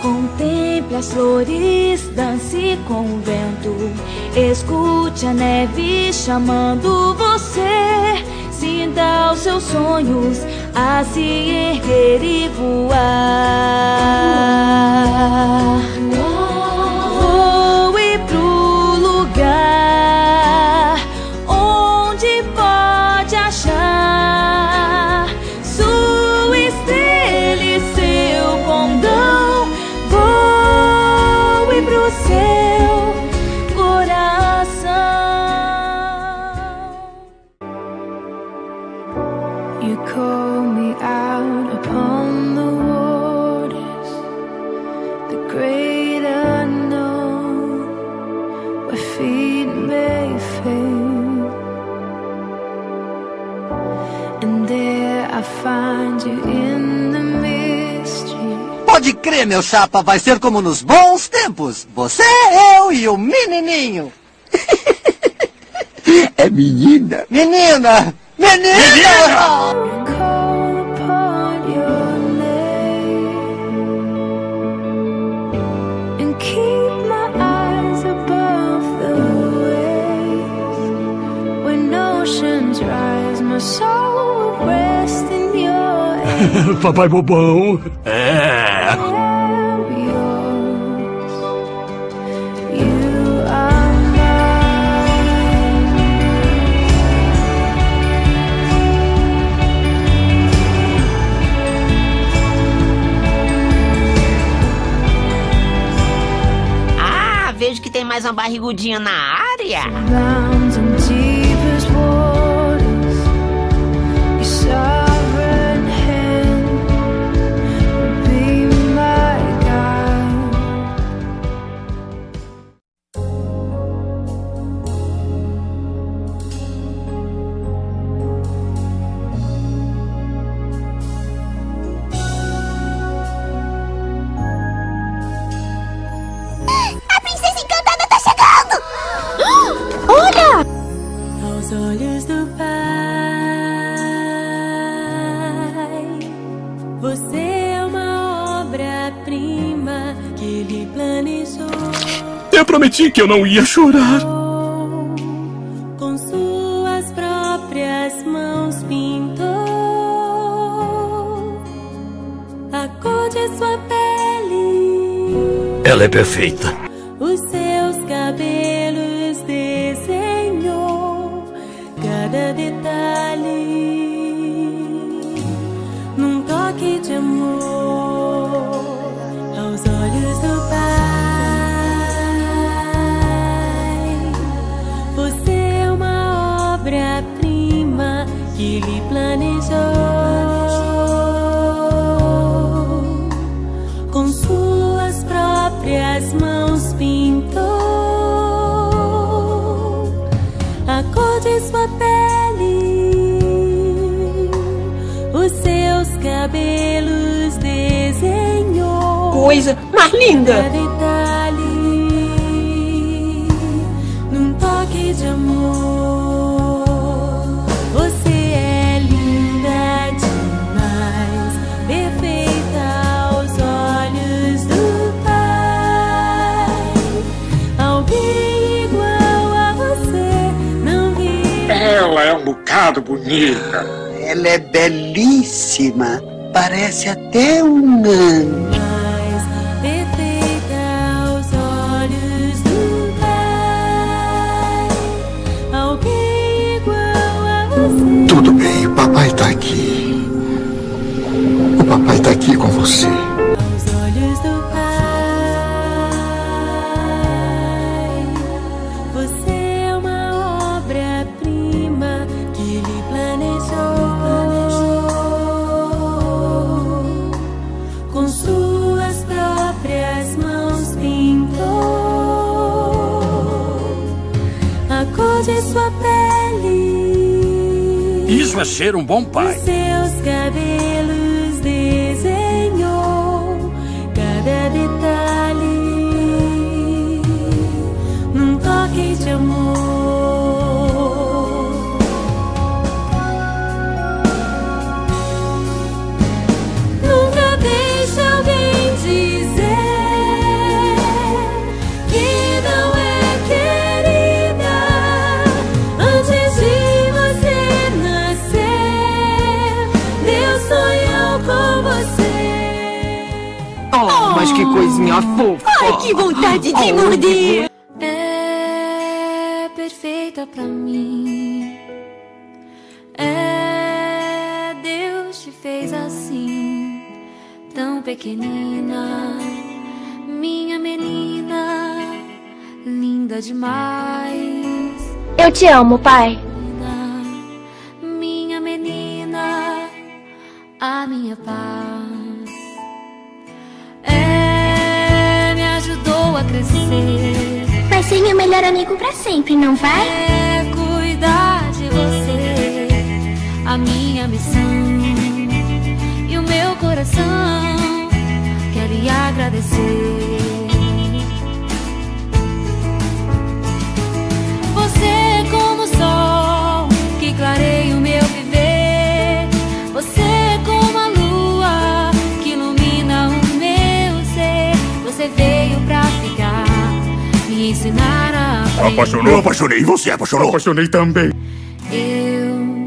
Contemple as flores, dance com o vento. Escute a neve chamando você. Sinta os seus sonhos a se erguer e voar. Voe pro lugar onde pode achar sua estrela e seu condão. Voe pro seu coração. You call me out upon the waters, the great unknown, where feet may fail, and there I find you in the mystery. Pode crer, meu chapa, vai ser como nos bons tempos. Você, eu e o menininho. É menina? Menina! Menina! Call upon your name and keep my eyes above the waves. When oceans rise, my soul will rest in your hands. Papai bobão. I am yours. You are Vejo que tem mais uma barrigudinha na área. bound in deepest waters. Your sovereign hand will be my guide. A princesa encantada tá chegando! Olha! Aos olhos do Pai, você é uma obra-prima que Ele planejou. Eu prometi que eu não ia chorar. Com suas próprias mãos pintou a cor de sua pele. Ela é perfeita. Os seus cabelos desenhou cada detalhe num toque de amor. Aos olhos do Pai, você é uma obra-prima que Ele planejou. Com suas próprias mãos pintou a cor de sua pele. Os seus cabelos desenhou Coisa mais linda. cada detalhe num toque de amor. Você é linda demais, perfeita aos olhos do Pai. Alguém igual a você não vi. Ela é um bocado bonita. Ela é belíssima. Parece até um anjo. Mais perfeita aos olhos do Pai. Alguém igual a você. Tudo bem, o papai tá aqui. O papai tá aqui com você. Aos olhos do Pai, você é uma obra-prima que Ele planejou. Com suas próprias mãos pintou a cor de sua pele. Isso é ser um bom pai. Os seus cabelos desenhou cada detalhe num toque de amor. Nunca deixe alguém dizer Mas que coisinha fofa. Ai, que vontade de morder. É perfeita pra mim. É, Deus te fez assim, tão pequenina, minha menina, linda demais. Eu te amo, pai. Minha menina, a minha paz. É, me ajudou a crescer. Vai ser meu melhor amigo pra sempre, não vai? É cuidar de você, a minha missão. E o meu coração quer lhe agradecer. Você como o sol que clareia o meu viver. Você como a lua que ilumina o meu ser. Você veio pra ficar, me ensinar a aprender. Apaixonou? Eu apaixonei. E você apaixonou? Eu apaixonei também. Eu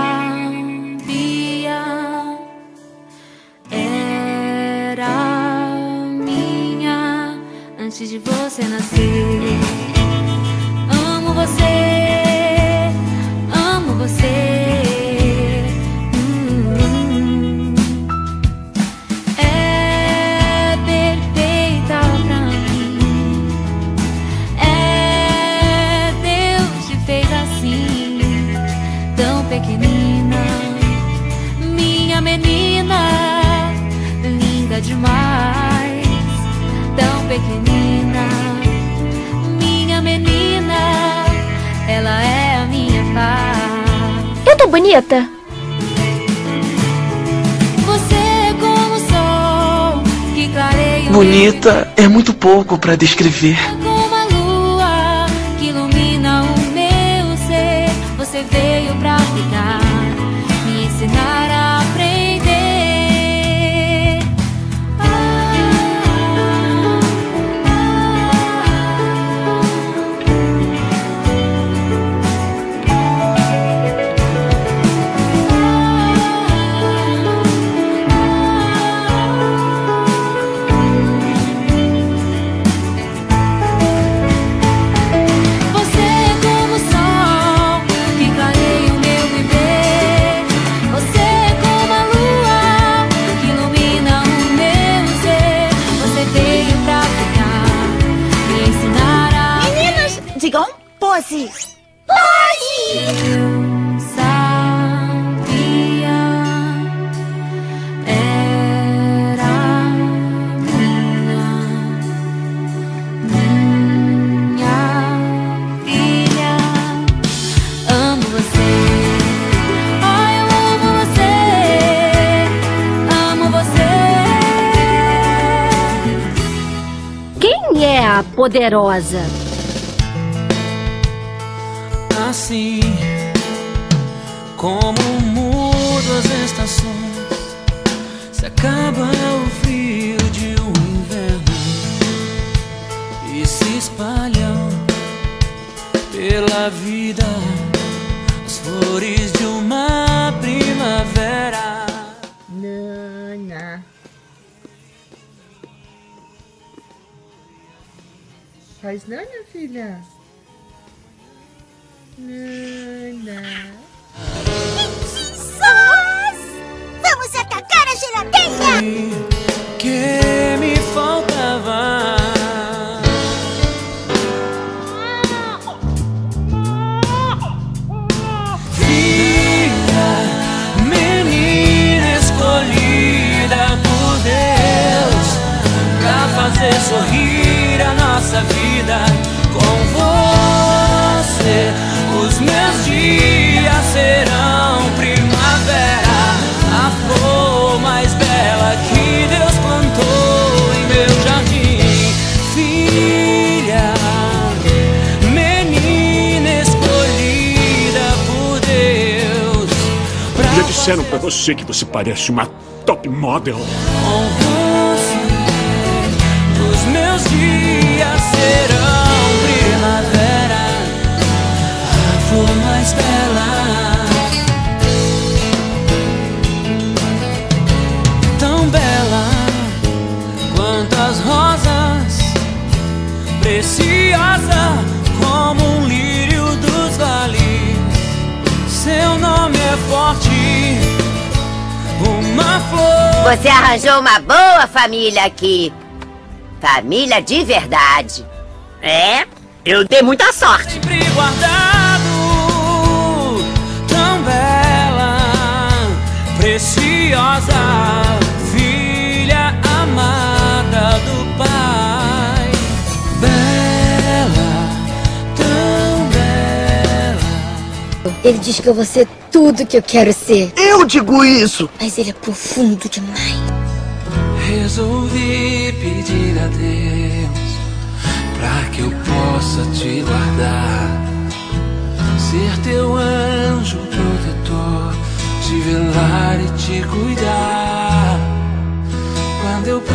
sabia, era minha antes de você nascer. Amo você, amo você. É perfeita pra mim. É, Deus te fez assim, tão pequenina, minha menina, linda demais. Tão pequenina, minha menina, ela é a minha paz. Eu tô bonita? Você como o sol que clareia o Bonita é muito pouco pra descrever. como a lua que ilumina o meu ser. Você veio pra ficar, me ensinar a aprender. Você como o sol que clareia o meu viver. Você como a lua que ilumina o meu ser. Você veio pra ficar, me ensinar a Meninas, digam pose. Eu sabia, era minha filha. Amo você, ai eu amo você, amo você. Quem é a poderosa? Assim como mudo as estações, se acaba o frio de um inverno e se espalham pela vida as flores de uma primavera. Nana. Faz nana, filha. Nana. Vamos atacar a geladeira! Que me faltava. Filha, menina escolhida por Deus pra fazer sorrir a nossa vida. Com você os meus dias serão primavera, a flor mais bela que Deus plantou em meu jardim. Filha, menina escolhida por Deus. Já disseram pra você que você parece uma top model. Com você os meus dias serão primavera, a flor mais bela. Tão bela quanto a preciosa como um lírio dos vales. Seu nome é forte, uma flor. Você arranjou uma boa família aqui. Família de verdade. É, eu dei muita sorte. Sempre guardado, tão bela, preciosa, filha amada do Pai. Bela, tão bela. Ele diz que eu vou ser tudo que eu quero ser. Eu digo isso! Mas ele é profundo demais. Resolvi pedir a Deus pra que eu possa te guardar, ser teu anjo protetor, te velar e te cuidar. Quando eu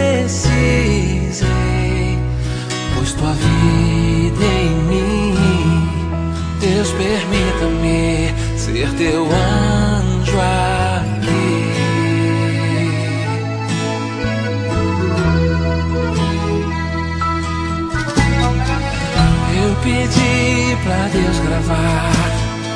precisei, pôs tua vida em mim. Deus, permita-me ser teu anjo aqui. Eu pedi pra Deus gravar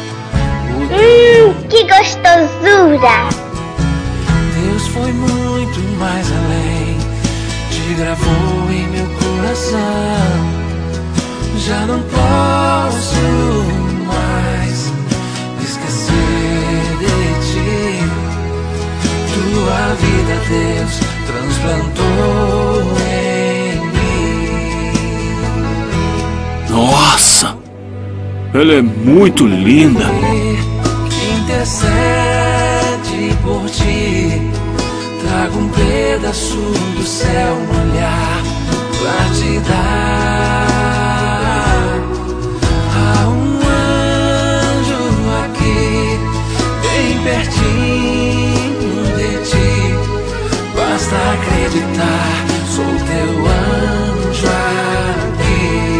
que gostosura! Deus foi muito mais além, te gravou em meu coração. Já não posso mais esquecer de ti. Tua vida, Deus, transplantou em mim. Nossa! Ela é muito linda. Que intercede por ti. Trago um pedaço do céu no olhar pra te dar. Há um anjo aqui, bem pertinho de ti. Basta acreditar, sou teu anjo aqui.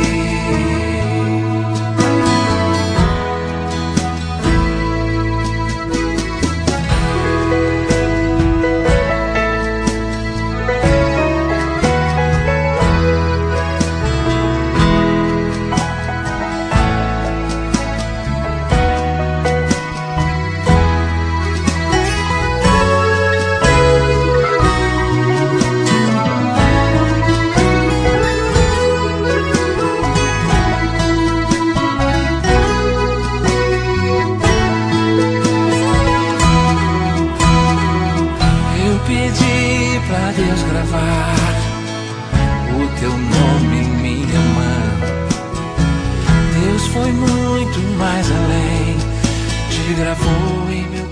Pedi pra Deus gravar o teu nome em minha mão. Deus foi muito mais além, te gravou em meu